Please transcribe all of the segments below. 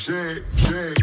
shake, shake.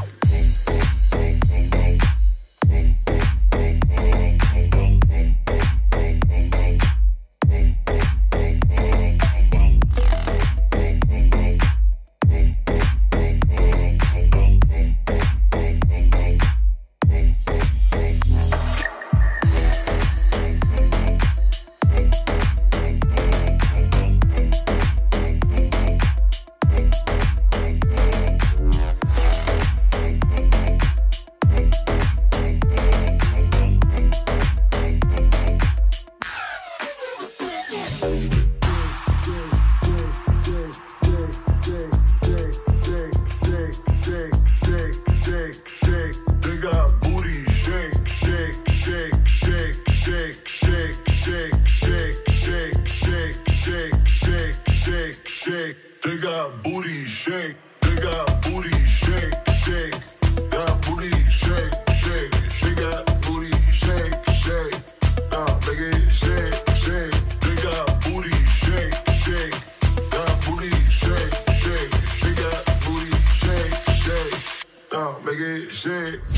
They got booty shake, they got booty shake, shake, got booty shake, shake, she got booty shake, shake, make it shake, shake, they got booty shake, shake, got booty shake, shake, she got booty shake, shake, make it shake.